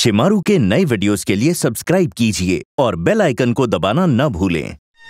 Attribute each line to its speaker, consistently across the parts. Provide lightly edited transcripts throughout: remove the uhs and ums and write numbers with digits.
Speaker 1: शिमारू के नए वीडियोस के लिए सब्सक्राइब कीजिए और बेल आइकन को दबाना न भूलें।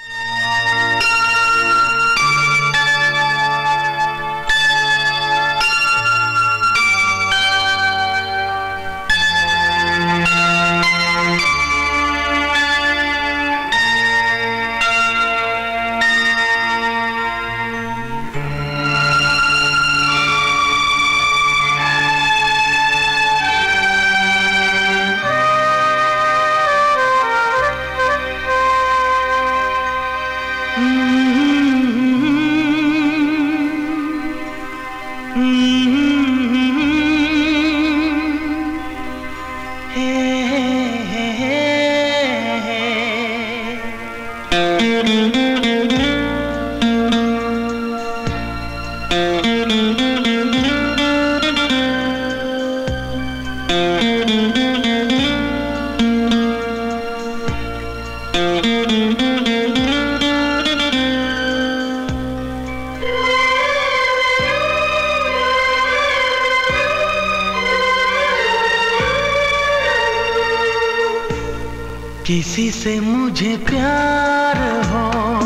Speaker 2: किसी से मुझे प्यार हो,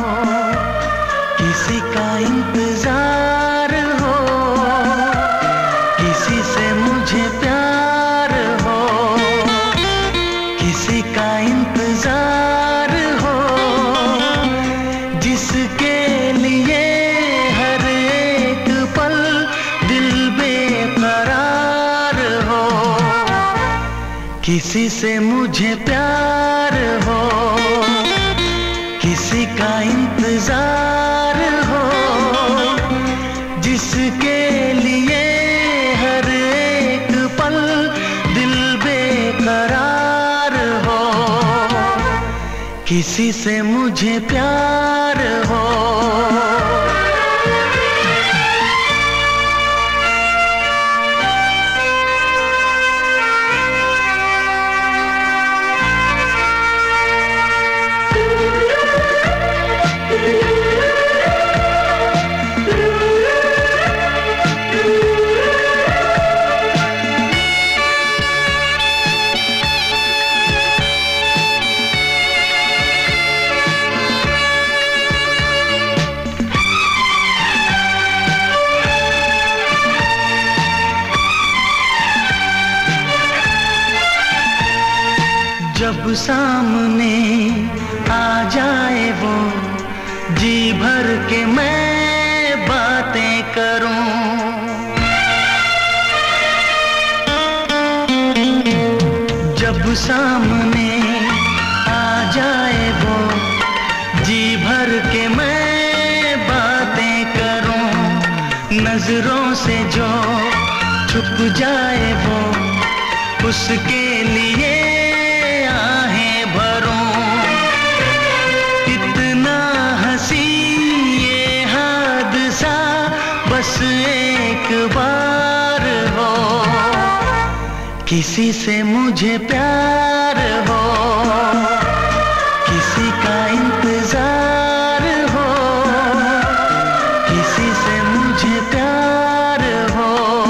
Speaker 2: किसी का इंतजार हो, किसी से मुझे प्यार हो, किसी का इंतजार हो, जिसके लिए हर एक पल दिल बेकरार हो। किसी से मुझे प्यार हो, किसी का इंतजार हो, जिसके लिए हर एक पल दिल बेकरार हो। किसी से मुझे प्यार हो। जब सामने आ जाए वो, जी भर के मैं बातें करूं। जब सामने आ जाए वो, जी भर के मैं बातें करूं। नजरों से जो छुप जाए वो, उसके लिए बस एक बार हो। किसी से मुझे प्यार हो, किसी का इंतजार हो, किसी से मुझे प्यार हो।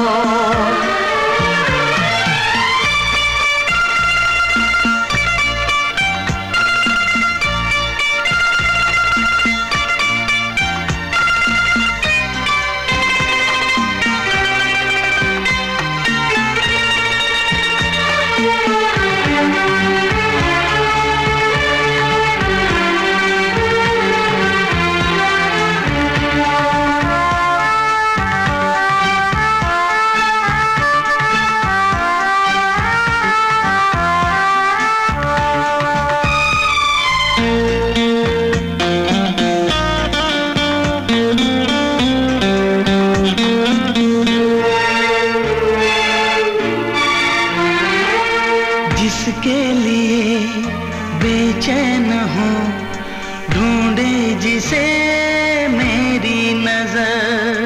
Speaker 2: जिसके लिए बेचैन हूँ, ढूंढे जिसे मेरी नजर।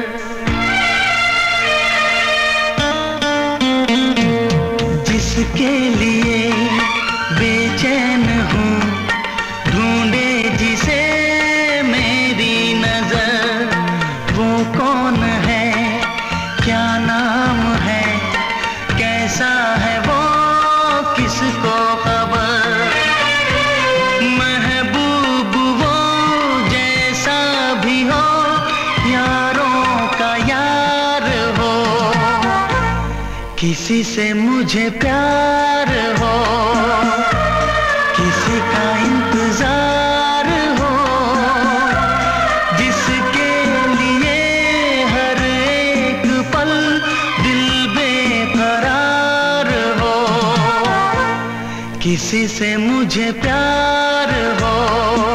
Speaker 2: जिसके लिए बेचैन हूँ, ढूंढे जिसे मेरी नजर। वो कौन है, क्या नाम है, कैसा है वो किसको खबर, महबूब वो जैसा भी हो, यारों का यार हो, किसी से मुझे प्यार हो, किसी का इंतजार हो, जिसके लिए हर एक पल दिल बेकरार हो, किसी से मुझे प्यार हो।